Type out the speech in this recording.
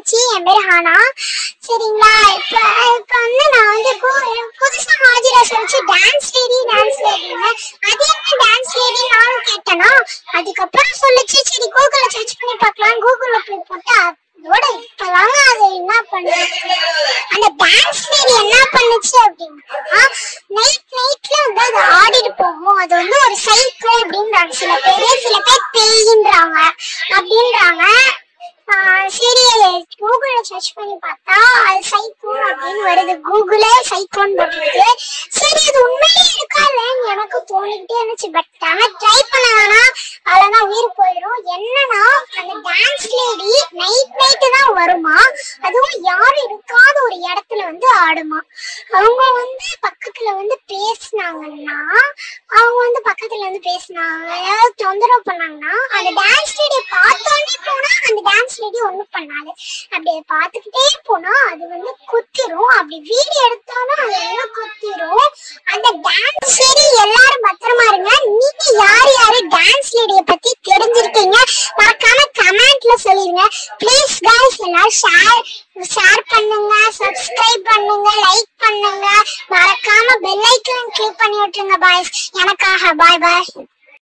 மச்சி, என் பேரு ஹானா. சரிங்களா? இப்ப வந்து நான் வந்து புதுசா ஹாஜிரா சொல்லிச்சு டான்ஸ் லேடின்னு. அது என்ன டான்ஸ் லேடி நானும் கேட்டேனா. அதுக்கப்புறம் சொல்லிச்சு சரி கூகுள்ல சர்ச் பண்ணி பார்க்கலாம். கூகுள்ல போய் போட்டா அதோட இப்பதாங்க அது என்ன பண்ணுச்சு, அந்த டான்ஸ் லேடி என்ன பண்ணுச்சு அப்படின்னா, நைட்ல வந்து அது ஆடிட்டு போகும். அது வந்து ஒரு சைக்கோ அப்படின்றாங்க சில பேர் பேயின்றாங்க அப்படின்றாங்க. சரி கூகுள்ல சர்ச் பண்ணி பார்த்தா அது சைக்கோ அப்படின்னு வருது. கூகுளே சைக்கோன்னு போட்டுருக்கு. சரி அது உண்மையிலே இருக்கா இல்லன்னு எனக்கு தோணிக்கிட்டே இருந்துச்சு. பட் ஆனா ட்ரை பண்ண வேணா, அவ்வளவுதான் உயிர் போயிடும். என்னன்னா அந்த டான்ஸ் லேடி நைட்டு தான் வருமா. அதுவும் யாரும் இருக்காத ஒரு இடத்துல வந்து ஆடுமா. அவங்க வந்து பக்கத்துல வந்து பேசினாங்கன்னா ஏதாவது தொந்தரவு பண்ணாங்கன்னா அந்த டான்ஸ் லேடியை பார்த்தோன்னே போனா அந்த டான்ஸ் லேடி ஒண்ணும் பண்ணாது. அப்படியே பார்த்துக்கிட்டே போனா அது வந்து குத்திரும். அப்படி வீடியோ எடுத்தாலும் அது வந்து குத்திரும். அந்த டான்ஸ் லேடி எல்லாரும் பத்திரமா இருங்க. நீங்க யாரு டான்ஸ் லேடியை பத்தி தெரிஞ்சிருக்கீங்க மறக்காம கமெண்ட்ல சொல்லிருங்க. ப்ளீஸ் गाइस எல்லாரும் ஷேர் பண்ணுங்க, சப்ஸ்கிரைப் பண்ணுங்க, லைக் பண்ணுங்க, மறக்காம பெல் ஐகான் கிளிக் பண்ணி விட்டுருங்க பாய்ஸ் எனக்காக. பாய் பாய்.